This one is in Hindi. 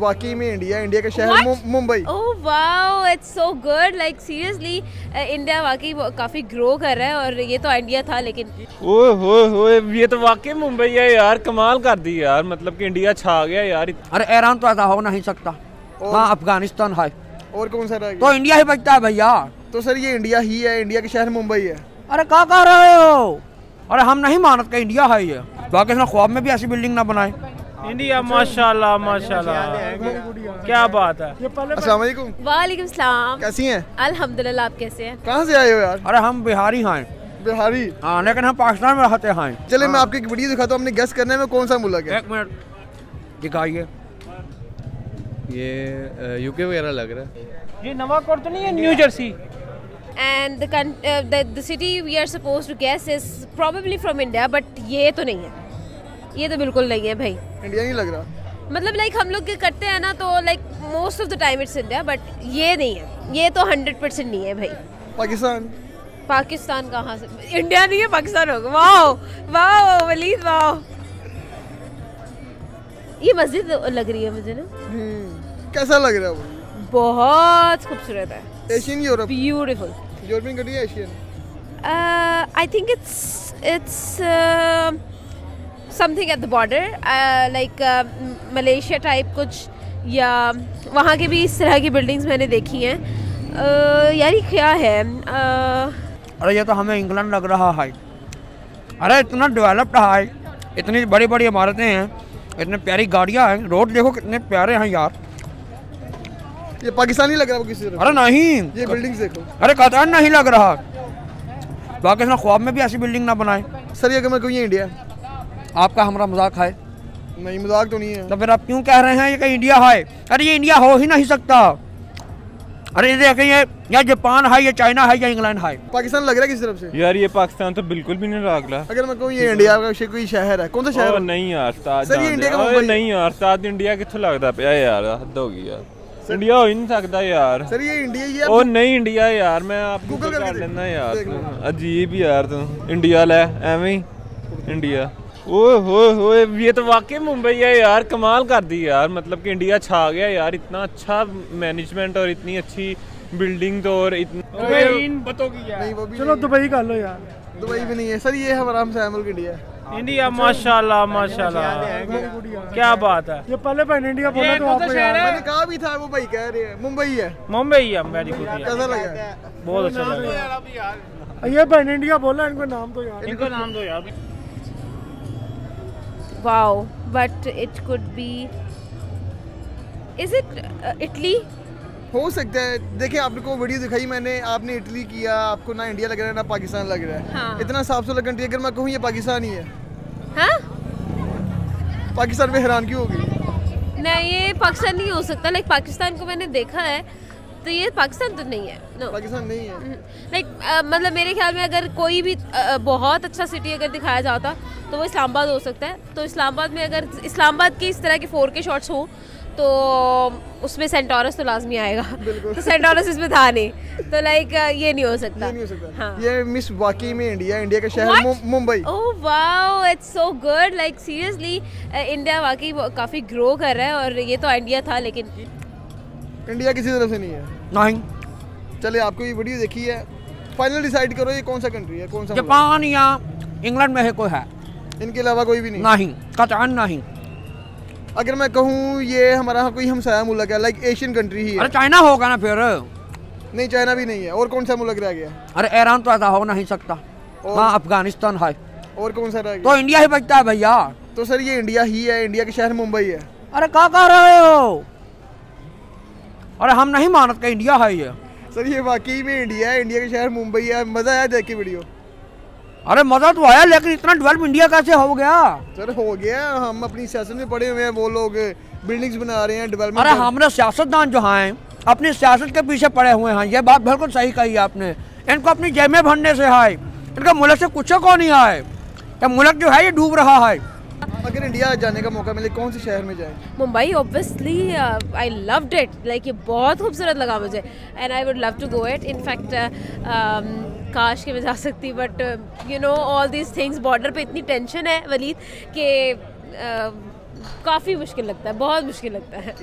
वाकई में इंडिया का शहर Mumbai. Oh wow, it's so good, like seriously India वाकई काफी ग्रो कर रहा है और ये तो इंडिया था लेकिन ओए ये तो वाकई मुंबई है यार, कमाल कर दी यार, मतलब कि इंडिया छा गया यार। अरे ईरान तो ऐसा हो नहीं सकता, हाँ अफगानिस्तान है और कौन सा रह गया? तो इंडिया ही बचता है भैया। तो सर ये इंडिया ही है, इंडिया का शहर मुंबई है। अरे क्या कह रहे हो? अरे हम नहीं मानते कि इंडिया है ये, बाकी ख्वाब में भी ऐसी बिल्डिंग ना बनाए। इंडिया माशाल्लाह माशाल्लाह, क्या बात है। अस्सलाम वालेकुम। वालेकुम सलाम। कैसी हैं? अल्हम्दुलिल्लाह, आप कैसे हैं? कहाँ से आए हो यार? अरे हम बिहारी हैं। बिहारी? हाँ लेकिन हम पाकिस्तान में रहते हैं। चले मैं आपको एक वीडियो दिखाता हूँ, हमने गेस करने में कौन सा मुल्क है। एक मिनट दिखाइए। ये यूके वगैरह लग रहा है। ये नवाकोट तो नहीं है, New Jersey? And the city we are supposed to guess is probably from India, but ये तो नहीं है, ये तो बिल्कुल नहीं है भाई। इंडिया नहीं लग रहा, मतलब लाइक हम लोग करते हैं ना तो like most of the time it's India, but ये नहीं है, ये तो 100% नहीं है भाई। पाकिस्तान? पाकिस्तान कहाँ से? इंडिया नहीं है, पाकिस्तान होगा। वाओ वाओ वलीद वाओ, ये मस्जिद लग रही है मुझे ना। कैसा लग रहा है वो? बहुत खूबसूरत है। Asian Europe? Beautiful. European country है Asian? I think it's something at the border, like Malaysia type कुछ, या वहाँ के भी इस तरह की बिल्डिंग्स मैंने देखी हैं। यार ये क्या है? अरे ये तो हमें इंग्लैंड लग रहा है। अरे इतना डेवलप्ड है, इतनी बड़ी बड़ी इमारतें हैं, इतनी प्यारी गाड़ियाँ हैं, रोड देखो कितने प्यारे हैं यार। ये पाकिस्तानी लग रहा है वो किसी तरह? अरे नहीं, ये बिल्डिंग्स देखो। अरे कतई नहीं लग रहा, बाकी ख्वाब में भी ऐसी बिल्डिंग ना बनाए। सर ये अगर मैं कहूँ ये इंडिया? आपका हमारा मजाक है? नहीं मजाक तो नहीं है। तो फिर आप क्यों कह रहे हैं ये कि इंडिया है? अरे ये इंडिया हो ही नहीं सकता। अरे ये देखें, ये जापान है, ये चाइना है, या इंग्लैंड है। पाकिस्तान लग रहा है किसी तरफ से? यार ये पाकिस्तान तो बिल्कुल भी नहीं लग रहा। अगर मैं कहूँ ये इंडिया का कोई शहर है, कौन सा शहर? नहीं यार सर ये इंडिया का मुंबई? नहीं यार उस्ताद, इंडिया कित्थों लगदा पिया यार, हद हो गई यार, इंडिया हो ही नहीं सकता यार। सर ये इंडिया ही है। ओ नहीं इंडिया यार, मैं आप गूगल कर लेना यार, अजीब यार तू इंडिया ले एवं ही इंडिया। ओए ये तो वाकई मुंबई है यार, कमाल कर दी यार, मतलब कि इंडिया छा गया यार, इतना अच्छा मैनेजमेंट और इतनी अच्छी बिल्डिंग तो, और चलो दुबई कर लो यार। दुबई भी नहीं है सर, ये हमारा मुल्क इंडिया। इंडिया माशाल्लाह माशाल्लाह, क्या बात है। ये पहले पहले इंडिया बोला तो आपको यार मैंने कहा भी था, वो भाई कह रहे हैं मुंबई है। मुंबई है, वेरी गुड। कैसा लगा? बहुत अच्छा लगा। ये पहले इंडिया बोला, इनको नाम दो यार, इनको नाम दो यार। Wow, but it could be, is it Italy? हो सकता है। देखिए आपको वीडियो दिखाई मैंने, आपने इटली किया, आपको ना इंडिया लग रहा है ना पाकिस्तान लग रहा है। हाँ। इतना साफ सुथरा कंट्री, अगर मैं कहूँ ये पाकिस्तान ही है। हाँ? पाकिस्तान में हैरान क्यों होगी? नहीं ये पाकिस्तान नहीं हो सकता, लाइक पाकिस्तान को मैंने देखा है तो ये पाकिस्तान तो नहीं है। नो पाकिस्तान नहीं है। लाइक मतलब मेरे ख्याल में अगर कोई भी बहुत अच्छा सिटी अगर दिखाया जाता तो वो इस्लामाबाद हो सकता है। तो इस्लामाबाद में अगर इस्लामाबाद के इस तरह के 4K शॉट्स हो तो उसमें सेंटोरस तो लाजमी आएगा। तो सेंटोरस इसमें था नहीं, तो लाइक ये नहीं हो सकता। ये नहीं हो सकता। हाँ। ये मिस वाकई में इंडिया का शहर Mumbai. Oh wow, it's so good, like seriously India वाकई काफी ग्रो कर रहा है और ये तो इंडिया था लेकिन इंडिया किसी तरफ से नहीं है। नहीं। चले आपको ये वीडियो देखी है, फाइनल डिसाइड करो ये कौन सा कंट्री है, कौन सा जापान या इंग्लैंड में है कोई है? इनके अलावा कोई भी नहीं? नहीं, कतई नहीं। अगर मैं कहूँ ये हमारा कोई हमसाया मुल्क है, लाइक एशियन कंट्री ही है? अरे चाइना होगा ना फिर। नहीं चाइना भी नहीं है। और कौन सा मुल्क रह गया? अरे ईरान तो ऐसा हो नहीं सकता, हाँ अफगानिस्तान है। और कौन सा रह गया? तो इंडिया ही बचता है भैया। तो सर ये इंडिया ही है, इंडिया का शहर मुंबई है। अरे क्या कह रहे हो? अरे हम नहीं मानते कि इंडिया है ये। सर ये वाकई में इंडिया है, इंडिया का शहर मुंबई है। मजा आया देख के वीडियो? अरे मजा तो आया, लेकिन इतना डेवलप इंडिया कैसे हो गया? सर हो गया, हम अपनी सियासत में पड़े हुए हैं, वो लोग बिल्डिंग्स बना रहे हैं, डेवलपमेंट। अरे हमारे सियासतदान जो हैं अपनी सियासत के पीछे पड़े हुए हैं, ये बात बिल्कुल सही कही आपने। इनको अपनी जेबें भरने से है, इनका मुल्क से कुछ को नहीं है, ये मुल्क जो है ये डूब रहा है। अगर इंडिया जाने का मौका मिले कौन से शहर में जाए? Mumbai obviously, I loved it, like ये बहुत खूबसूरत लगा मुझे and I would love to go it. In fact काश के मैं जा सकती, but you know all these things, border पे इतनी टेंशन है वलीद कि काफ़ी मुश्किल लगता है, बहुत मुश्किल लगता है।